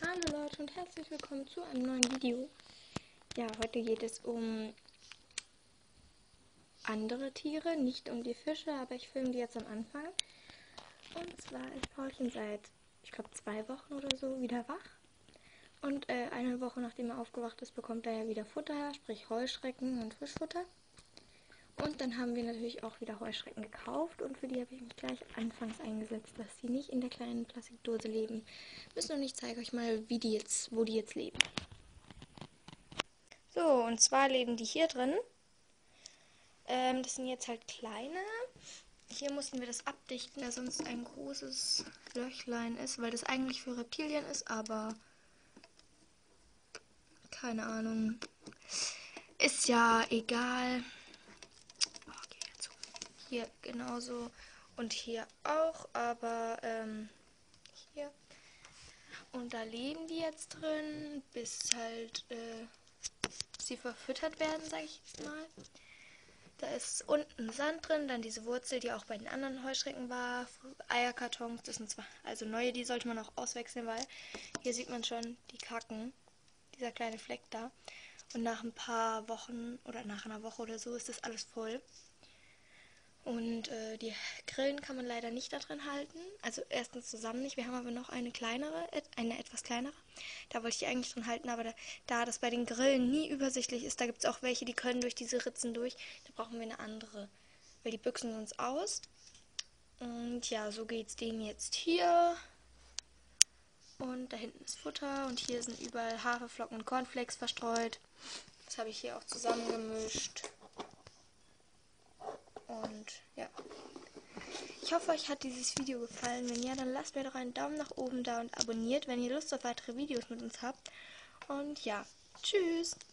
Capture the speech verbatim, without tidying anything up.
Hallo Leute und herzlich willkommen zu einem neuen Video. Ja, heute geht es um andere Tiere, nicht um die Fische, aber ich filme die jetzt am Anfang. Und zwar ist Paulchen seit, ich glaube, zwei Wochen oder so wieder wach. Und äh, eine Woche nachdem er aufgewacht ist, bekommt er ja wieder Futter, sprich Heuschrecken und Fischfutter. Und dann haben wir natürlich auch wieder Heuschrecken gekauft und für die habe ich mich gleich anfangs eingesetzt, dass sie nicht in der kleinen Plastikdose leben müssen. Und ich zeige euch mal, wie die jetzt, wo die jetzt leben. So, und zwar leben die hier drin. Ähm, das sind jetzt halt kleine. Hier mussten wir das abdichten, da sonst ein großes Löchlein ist, weil das eigentlich für Reptilien ist, aber keine Ahnung. Ist ja egal. Okay, jetzt hier genauso und hier auch, aber ähm, hier. Und da leben die jetzt drin, bis halt äh, sie verfüttert werden, sag ich jetzt mal. Da ist unten Sand drin, dann diese Wurzel, die auch bei den anderen Heuschrecken war, Eierkartons, das sind zwar, also neue, die sollte man auch auswechseln, weil hier sieht man schon die Kacken, dieser kleine Fleck da. Und nach ein paar Wochen oder nach einer Woche oder so ist das alles voll. Und äh, die Grillen kann man leider nicht da drin halten. Also erstens zusammen nicht. Wir haben aber noch eine kleinere, eine etwas kleinere. Da wollte ich die eigentlich drin halten, aber da, da das bei den Grillen nie übersichtlich ist, da gibt es auch welche, die können durch diese Ritzen durch. Da brauchen wir eine andere, weil die büchsen uns aus. Und ja, so geht es denen jetzt hier. Und da hinten ist Futter und hier sind überall Haferflocken und Cornflakes verstreut. Das habe ich hier auch zusammengemischt. Und ja. Ich hoffe, euch hat dieses Video gefallen. Wenn ja, dann lasst mir doch einen Daumen nach oben da und abonniert, wenn ihr Lust auf weitere Videos mit uns habt. Und ja, tschüss!